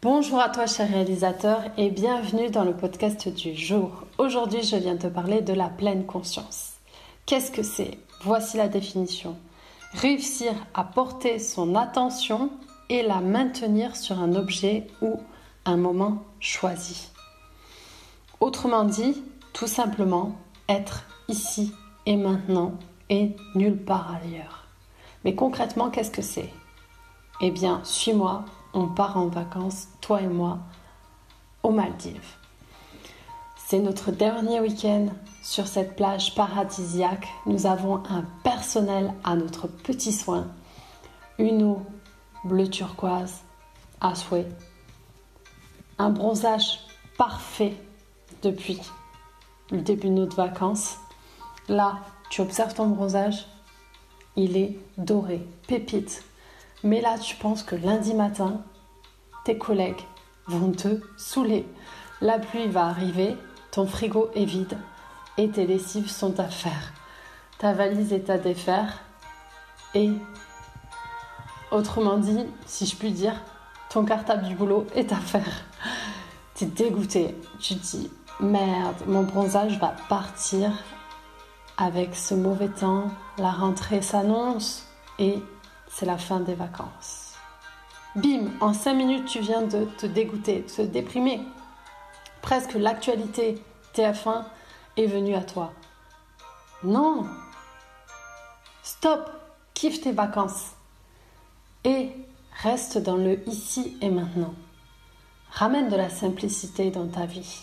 Bonjour à toi cher réalisateur et bienvenue dans le podcast du jour. Aujourd'hui je viens te parler de la pleine conscience. Qu'est-ce que c'est? Voici la définition. Réussir à porter son attention et la maintenir sur un objet ou un moment choisi. Autrement dit, tout simplement être ici et maintenant et nulle part ailleurs. Mais concrètement, qu'est-ce que c'est? Eh bien, suis-moi, on part en vacances, toi et moi, aux Maldives. C'est notre dernier week-end sur cette plage paradisiaque. Nous avons un personnel à notre petit soin. Une eau bleu turquoise à souhait. Un bronzage parfait depuis le début de notre vacances. Là, tu observes ton bronzage, il est doré, pépite. Mais là, tu penses que lundi matin, tes collègues vont te saouler. La pluie va arriver, ton frigo est vide et tes lessives sont à faire. Ta valise est à défaire et, autrement dit, si je puis dire, ton cartable du boulot est à faire. Tu es dégoûté, tu te dis merde, mon bronzage va partir avec ce mauvais temps, la rentrée s'annonce et c'est la fin des vacances. Bim, en 5 minutes, tu viens de te dégoûter, de te déprimer. Presque l'actualité TF1 est venue à toi. Non, stop, kiffe tes vacances et reste dans le ici et maintenant. Ramène de la simplicité dans ta vie.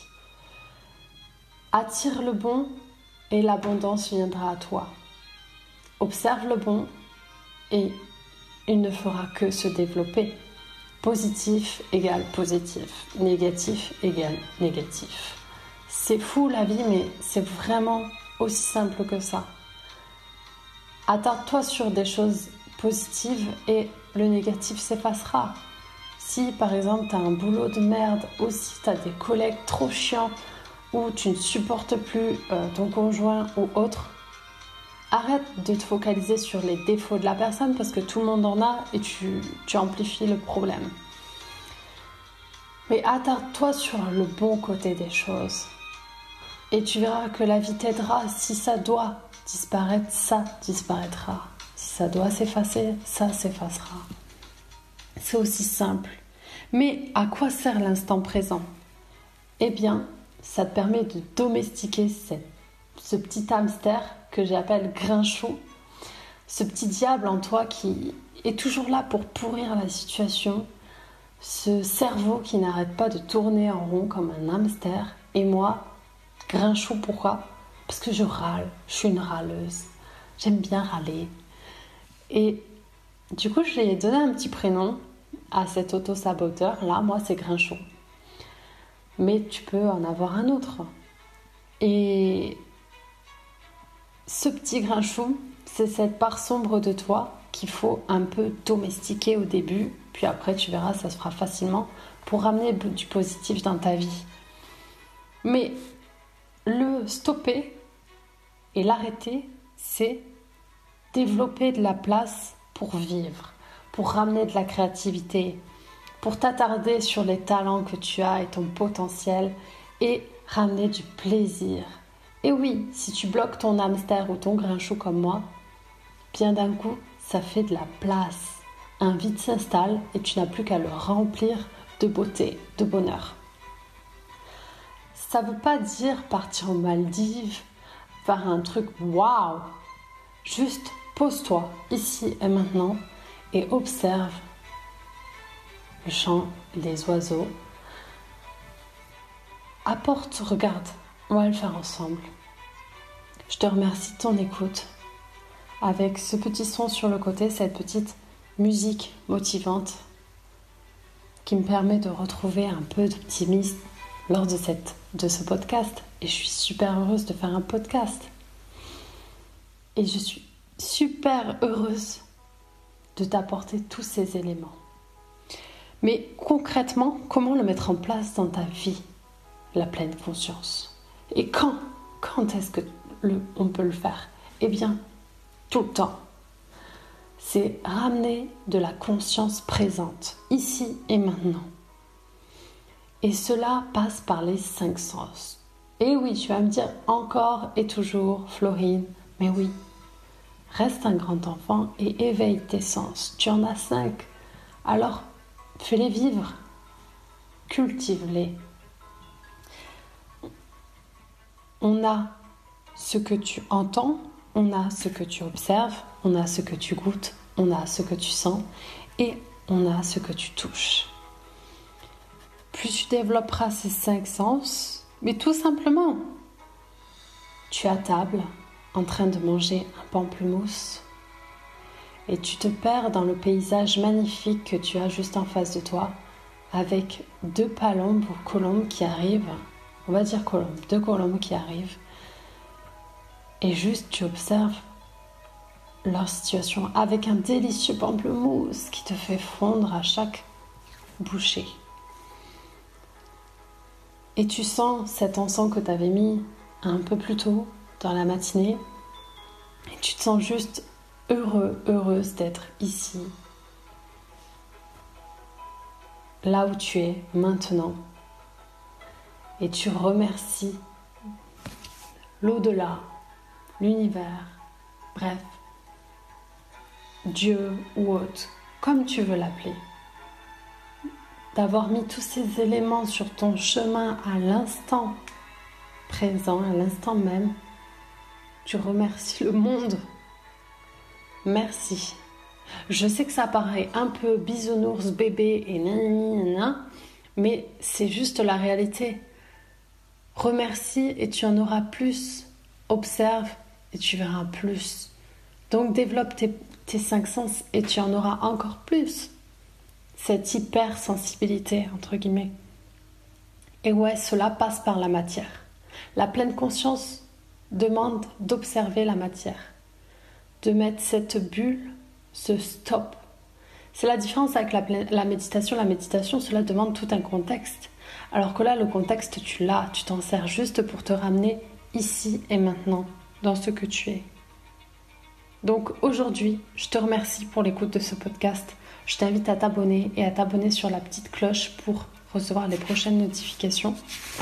Attire le bon et l'abondance viendra à toi. Observe le bon et il ne fera que se développer. Positif égale positif, négatif égale négatif. C'est fou la vie, mais c'est vraiment aussi simple que ça. Attarde-toi sur des choses positives et le négatif s'effacera. Si par exemple tu as un boulot de merde, ou si tu as des collègues trop chiants, ou tu ne supportes plus ton conjoint ou autre, arrête de te focaliser sur les défauts de la personne parce que tout le monde en a et tu amplifies le problème. Mais attarde-toi sur le bon côté des choses. Et tu verras que la vie t'aidera. Si ça doit disparaître, ça disparaîtra. Si ça doit s'effacer, ça s'effacera. C'est aussi simple. Mais à quoi sert l'instant présent? Eh bien, ça te permet de domestiquer ce petit hamster que j'appelle Grinchou, ce petit diable en toi qui est toujours là pour pourrir la situation, ce cerveau qui n'arrête pas de tourner en rond comme un hamster. Et moi, Grinchou, pourquoi? Parce que je râle, je suis une râleuse, j'aime bien râler. Et du coup, je lui ai donné un petit prénom à cet auto-saboteur. Là, moi, c'est Grinchou. Mais tu peux en avoir un autre. Et ce petit Grinchou, c'est cette part sombre de toi qu'il faut un peu domestiquer au début, puis après tu verras, ça se fera facilement pour ramener du positif dans ta vie. Mais le stopper et l'arrêter, c'est développer de la place pour vivre, pour ramener de la créativité, pour t'attarder sur les talents que tu as et ton potentiel et ramener du plaisir. Et oui, si tu bloques ton hamster ou ton Grinchou comme moi, bien d'un coup, ça fait de la place. Un vide s'installe et tu n'as plus qu'à le remplir de beauté, de bonheur. Ça ne veut pas dire partir aux Maldives, faire un truc waouh. Juste pose-toi ici et maintenant et observe le chant des oiseaux. Regarde, on va le faire ensemble. Je te remercie de ton écoute. Avec ce petit son sur le côté, cette petite musique motivante qui me permet de retrouver un peu d'optimisme lors de ce podcast. Et je suis super heureuse de faire un podcast. Et je suis super heureuse de t'apporter tous ces éléments. Mais concrètement, comment le mettre en place dans ta vie, la pleine conscience? Et quand est-ce que on peut le faire? Eh bien, tout le temps. C'est ramener de la conscience présente, ici et maintenant. Et cela passe par les 5 sens. Et oui, tu vas me dire encore et toujours, Florine, mais oui, reste un grand enfant et éveille tes sens. Tu en as 5. Alors, fais-les vivre, cultive-les. On a ce que tu entends, on a ce que tu observes, on a ce que tu goûtes, on a ce que tu sens et on a ce que tu touches. Plus tu développeras ces 5 sens, mais tout simplement, tu es à table en train de manger un pamplemousse et tu te perds dans le paysage magnifique que tu as juste en face de toi avec 2 palombes ou colombes qui arrivent, on va dire colombes, 2 colombes qui arrivent et juste tu observes leur situation avec un délicieux pamplemousse qui te fait fondre à chaque bouchée. Et tu sens cet encens que tu avais mis un peu plus tôt dans la matinée et tu te sens juste heureuse d'être ici, là où tu es maintenant. Et tu remercies l'au-delà, l'univers, bref, Dieu ou autre, comme tu veux l'appeler, d'avoir mis tous ces éléments sur ton chemin à l'instant présent, à l'instant même. Tu remercies le monde. Merci. Je sais que ça paraît un peu bisounours, bébé et nanana, mais c'est juste la réalité. Remercie et tu en auras plus. Observe et tu verras plus. Donc développe tes 5 sens et tu en auras encore plus. Cette hypersensibilité, entre guillemets. Et ouais, cela passe par la matière. La pleine conscience demande d'observer la matière, de mettre cette bulle, ce stop. C'est la différence avec la méditation. La méditation, cela demande tout un contexte. Alors que là, le contexte, tu l'as, tu t'en sers juste pour te ramener ici et maintenant, dans ce que tu es. Donc aujourd'hui, je te remercie pour l'écoute de ce podcast. Je t'invite à t'abonner et à t'abonner sur la petite cloche pour recevoir les prochaines notifications.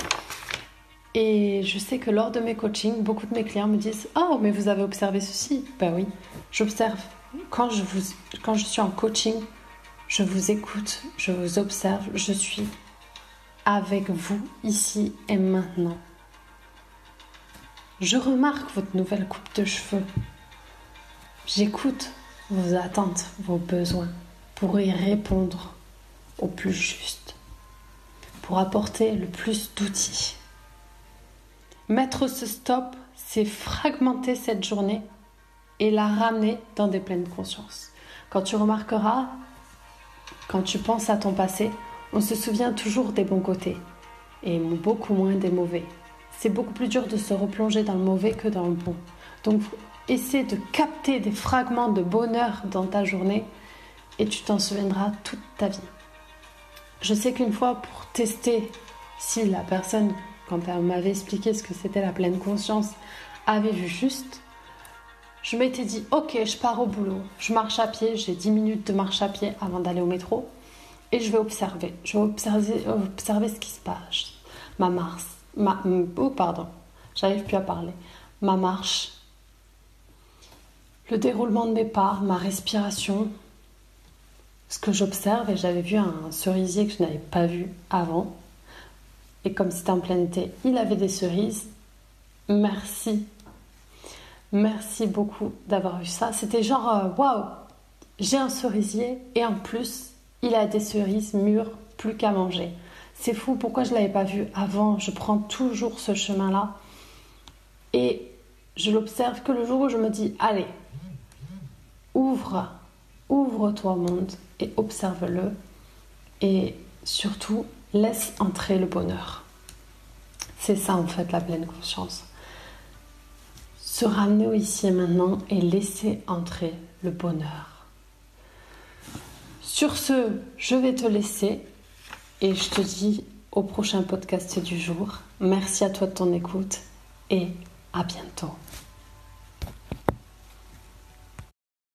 Et je sais que lors de mes coachings, beaucoup de mes clients me disent « Oh, mais vous avez observé ceci ?» Ben oui, j'observe. Quand je suis en coaching, je vous écoute, je vous observe, je suis avec vous ici et maintenant. Je remarque votre nouvelle coupe de cheveux. J'écoute vos attentes, vos besoins pour y répondre au plus juste, pour apporter le plus d'outils. Mettre ce stop, c'est fragmenter cette journée et la ramener dans des pleines consciences. Quand tu remarqueras, quand tu penses à ton passé, on se souvient toujours des bons côtés et beaucoup moins des mauvais. C'est beaucoup plus dur de se replonger dans le mauvais que dans le bon. Donc, essaie de capter des fragments de bonheur dans ta journée et tu t'en souviendras toute ta vie. Je sais qu'une fois, pour tester si la personne, quand elle m'avait expliqué ce que c'était la pleine conscience, avait vu juste, je m'étais dit, ok, je pars au boulot, je marche à pied, j'ai 10 minutes de marche à pied avant d'aller au métro, et je vais observer. Je vais observer ce qui se passe. J'arrive plus à parler. Ma marche, le déroulement de mes pas, ma respiration, ce que j'observe, et j'avais vu un cerisier que je n'avais pas vu avant. Et comme c'était en plein été, il avait des cerises. Merci. Merci beaucoup d'avoir vu ça. C'était genre, waouh, j'ai un cerisier et en plus, il a des cerises mûres, plus qu'à manger. C'est fou, pourquoi je ne l'avais pas vu avant? Je prends toujours ce chemin-là. Et je l'observe que le jour où je me dis, allez, ouvre-toi au monde et observe-le. Et surtout, laisse entrer le bonheur. C'est ça en fait la pleine conscience. Se ramener au ici et maintenant et laisser entrer le bonheur. Sur ce, je vais te laisser et je te dis au prochain podcast du jour. Merci à toi de ton écoute et à bientôt.